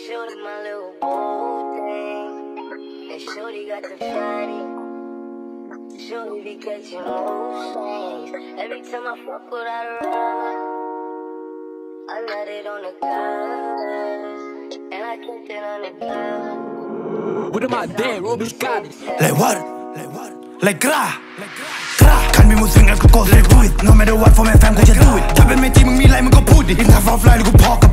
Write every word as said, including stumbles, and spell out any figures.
shorty my little boo thing. And shorty got the fatty. Shorty be catching mood swings. Every time I fuck without a ride, I let it on the canvas, and I kept it on the ground. What am I there, RUBISDABEAT? Like what? Like what? Like gra, gra. Kan min mod swing, jeg skal gå straight ud. No matter what, for min fam, kan jeg do it. Tappet med de,มึงมีไรมึงก็พูดดิ Inden for fly, du kan pokke